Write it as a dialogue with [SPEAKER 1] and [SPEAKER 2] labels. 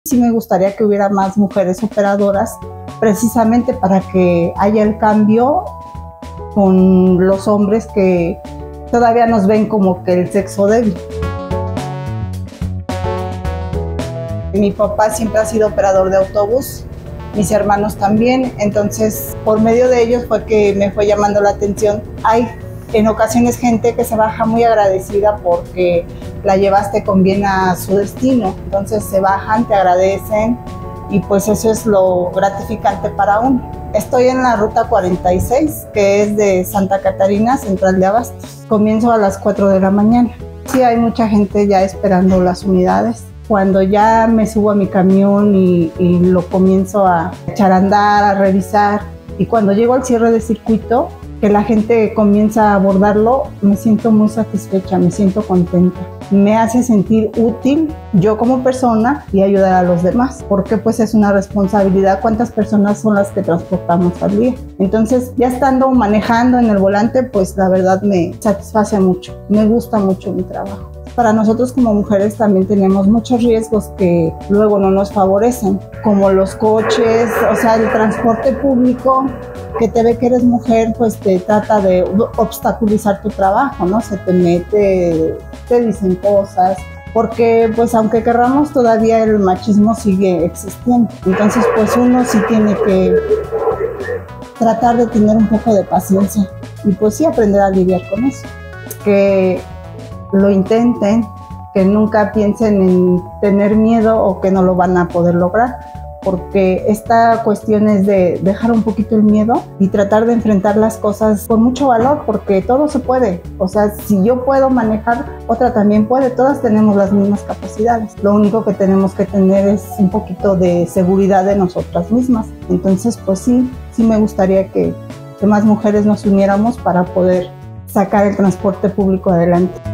[SPEAKER 1] Sí me gustaría que hubiera más mujeres operadoras, precisamente para que haya el cambio con los hombres que todavía nos ven como que el sexo débil. Mi papá siempre ha sido operador de autobús, mis hermanos también, entonces por medio de ellos fue que me fue llamando la atención. Hay en ocasiones gente que se baja muy agradecida porque la llevaste con bien a su destino, entonces se bajan, te agradecen y pues eso es lo gratificante para uno. Estoy en la ruta 46, que es de Santa Catarina, Central de Abastos. Comienzo a las 4 de la mañana. Sí, hay mucha gente ya esperando las unidades. Cuando ya me subo a mi camión y lo comienzo a echar a andar, a revisar, y cuando llego al cierre de circuito, que la gente comienza a abordarlo, me siento muy satisfecha, me siento contenta. Me hace sentir útil yo como persona y ayudar a los demás, porque pues es una responsabilidad. ¿Cuántas personas son las que transportamos al día? Entonces, ya estando manejando en el volante, pues la verdad me satisface mucho, me gusta mucho mi trabajo. Para nosotros como mujeres también tenemos muchos riesgos que luego no nos favorecen, como los coches, o sea, el transporte público, que te ve que eres mujer, pues te trata de obstaculizar tu trabajo, ¿no? Se te mete, te dicen cosas, porque pues aunque querramos todavía el machismo sigue existiendo. Entonces pues uno sí tiene que tratar de tener un poco de paciencia y pues sí aprender a lidiar con eso. Que lo intenten, que nunca piensen en tener miedo o que no lo van a poder lograr, porque esta cuestión es de dejar un poquito el miedo y tratar de enfrentar las cosas con mucho valor, porque todo se puede. O sea, si yo puedo manejar, otra también puede, todas tenemos las mismas capacidades. Lo único que tenemos que tener es un poquito de seguridad de nosotras mismas. Entonces, pues sí me gustaría que más mujeres nos uniéramos para poder sacar el transporte público adelante.